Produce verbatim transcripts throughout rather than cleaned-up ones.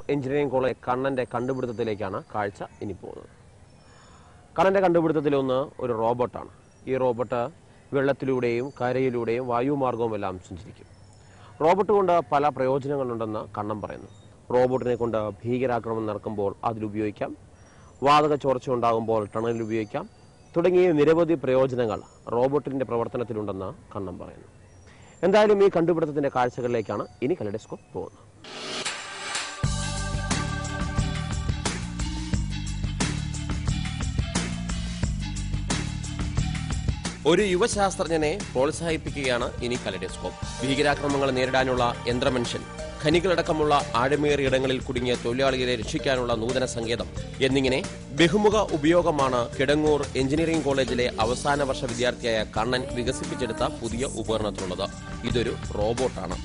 Engineering college കണ്ണൻ്റെ കണ്ടുപിടുത്തത്തിലേക്കാണ് കാഴ്ച ഇനി പോകുന്നത്. കണ്ണൻ്റെ കണ്ടുപിടുത്തത്തിലൊന്ന് ഒരു റോബോട്ടാണ്. ഈ റോബോട്ട് വെള്ളത്തിലൂടെയും കരയിലൂടെയും വായുമാർഗവുമെല്ലാം സഞ്ചരിക്കും. റോബോട്ട് കൊണ്ട് പല പ്രയോജനങ്ങളുണ്ടെന്ന് കണ്ണൻ പറയുന്നു. റോബോട്ടിനെ കൊണ്ട് ഭീകരാക്രമണം നടക്കുമ്പോൾ അതിലുപയോഗിക്കാം, വാതക ചോർച്ച ഉണ്ടാകുമ്പോൾ ടണലിൽ ഉപയോഗിക്കാം തുടങ്ങിയ നിരവധി പ്രയോജനങ്ങൾ റോബോട്ടിൻ്റെ പ്രവർത്തനത്തിലുണ്ടെന്ന് കണ്ണൻ പറയുന്നു. എന്തായാലും ഈ കണ്ടുപിടുത്തത്തിൻ്റെ കാഴ്ചകളിലേക്കാണ് ഇനി കലഡോസ്കോപ്പ് പോകുന്നത്. ഒരു യുവശാസ്ത്രജ്ഞനെ പ്രോത്സാഹിപ്പിക്കുകയാണ് ഇനി കലഡോസ്കോപ്പ്. ഭീകരാക്രമണങ്ങൾ നേരിടാനുള്ള യന്ത്രമനുഷ്യൻ, ഖനികളടക്കമുള്ള ആഴമേറിയ ഇടങ്ങളിൽ കുടുങ്ങിയ തൊഴിലാളികളെ രക്ഷിക്കാനുള്ള നൂതന സങ്കേതം എന്നിങ്ങനെ ബഹുമുഖ ഉപയോഗമാണ് കിടങ്ങൂർ എഞ്ചിനീയറിംഗ് കോളേജിലെ അവസാന വർഷ വിദ്യാർത്ഥിയായ കണ്ണൻ വികസിപ്പിച്ചെടുത്ത പുതിയ ഉപകരണത്തിലുള്ളത്. ഇതൊരു റോബോട്ടാണ്.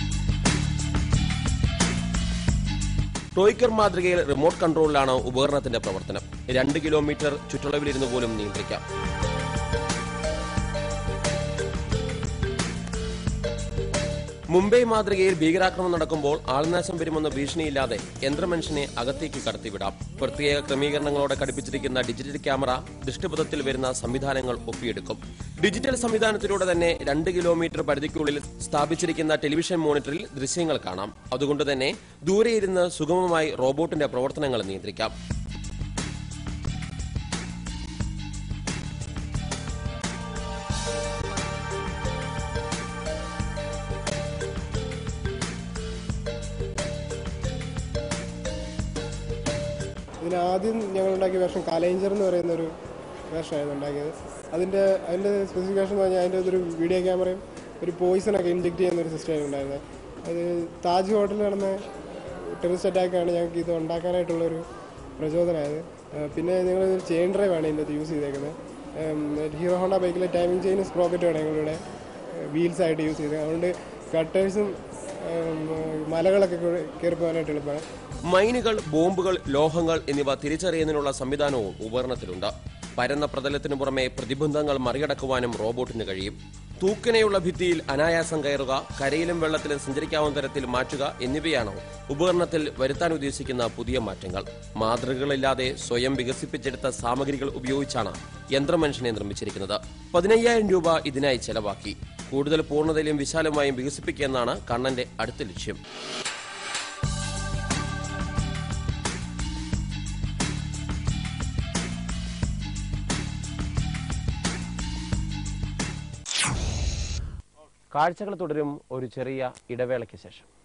ടോയ്ക്കർ മാതൃകയിൽ റിമോട്ട് കൺട്രോളിലാണ് ഉപകരണത്തിന്റെ പ്രവർത്തനം. രണ്ട് കിലോമീറ്റർ ചുറ്റളവിലിരുന്ന് പോലും നിയന്ത്രിക്കാം. മുംബൈ മാതൃകയിൽ ഭീകരാക്രമണം നടക്കുമ്പോൾ ആൾനാശം വരുമെന്ന ഭീഷണിയില്ലാതെ യന്ത്രമനുഷ്യനെ അകത്തേക്ക് കടത്തിവിടാം. പ്രത്യേക ക്രമീകരണങ്ങളോടെ ഘടിപ്പിച്ചിരിക്കുന്ന ഡിജിറ്റൽ ക്യാമറ ദൃഷ്ടിപഥത്തിൽ വരുന്ന സംവിധാനങ്ങൾ ഒപ്പിയെടുക്കും. ഡിജിറ്റൽ സംവിധാനത്തിലൂടെ തന്നെ രണ്ട് കിലോമീറ്റർ പരിധിക്കുള്ളിൽ സ്ഥാപിച്ചിരിക്കുന്ന ടെലിവിഷൻ മോണിറ്ററിൽ ദൃശ്യങ്ങൾ കാണാം. അതുകൊണ്ട് തന്നെ ദൂരെയിരുന്ന് സുഗമമായി റോബോട്ടിന്റെ പ്രവർത്തനങ്ങൾ നിയന്ത്രിക്കാം. ഇതിനാദ്യം ഞങ്ങൾ ഉണ്ടാക്കിയ വേർഷൻ കലേഞ്ചർ എന്ന് പറയുന്ന ഒരു വേർഷനായിരുന്നു ഉണ്ടാക്കിയത്. അതിൻ്റെ അതിൻ്റെ സ്പെസിഫിക്കേഷൻ എന്ന് പറഞ്ഞാൽ അതിൻ്റെ ഒരു വീഡിയോ ക്യാമറയും ഒരു പോയിസണൊക്കെ ഇൻജെക്ട് ചെയ്യുന്ന ഒരു സിസ്റ്റമായിരുന്നു ഉണ്ടായിരുന്നത്. അത് താജ് ഹോട്ടലിൽ നടന്ന ടെററിസ്റ്റ് അറ്റാക്കാണ് ഞങ്ങൾക്ക് ഇത് ഉണ്ടാക്കാനായിട്ടുള്ളൊരു പ്രചോദനമായത്. പിന്നെ ഞങ്ങൾ ചെയിൻ ഡ്രൈവാണ് ഇതിൻ്റെ അത് യൂസ് ചെയ്തേക്കുന്നത്. ഹീറോ ഹോണ്ട ബൈക്കിലെ ടൈമിംഗ് ചെയിൻ സ്പ്രോക്കറ്റുമാണ് ഞങ്ങളിവിടെ വീൽസായിട്ട് യൂസ് ചെയ്തത്. അതുകൊണ്ട് കട്ടേഴ്സും മലകളൊക്കെ കയറി പോകാനായിട്ട് എളുപ്പമാണ്. മൈനുകൾ, ബോംബുകൾ, ലോഹങ്ങൾ എന്നിവ തിരിച്ചറിയുന്നതിനുള്ള സംവിധാനവും ഉപകരണത്തിലുണ്ട്. പരന്ന പ്രതലത്തിനു പുറമെ പ്രതിബന്ധങ്ങൾ മറികടക്കുവാനും റോബോട്ടിന് കഴിയും. തൂക്കനെയുള്ള ഭിത്തിയിൽ അനായാസം കയറുക, കരയിലും വെള്ളത്തിലും സഞ്ചരിക്കാവുന്ന തരത്തിൽ മാറ്റുക എന്നിവയാണ് ഉപകരണത്തിൽ വരുത്താൻ ഉദ്ദേശിക്കുന്ന പുതിയ മാറ്റങ്ങൾ. മാതൃകകളില്ലാതെ സ്വയം വികസിപ്പിച്ചെടുത്ത സാമഗ്രികൾ ഉപയോഗിച്ചാണ് യന്ത്രമനുഷ്യനെ നിർമ്മിച്ചിരിക്കുന്നത്. പതിനയ്യായിരം രൂപ ഇതിനായി ചെലവാക്കി. കൂടുതൽ പൂർണ്ണതയിലും വിശാലമായും വികസിപ്പിക്കുക എന്നാണ് കണ്ണന്റെ അടുത്ത ലക്ഷ്യം. കാഴ്ചകൾ തുടരും ഒരു ചെറിയ ഇടവേളയ്ക്ക് ശേഷം.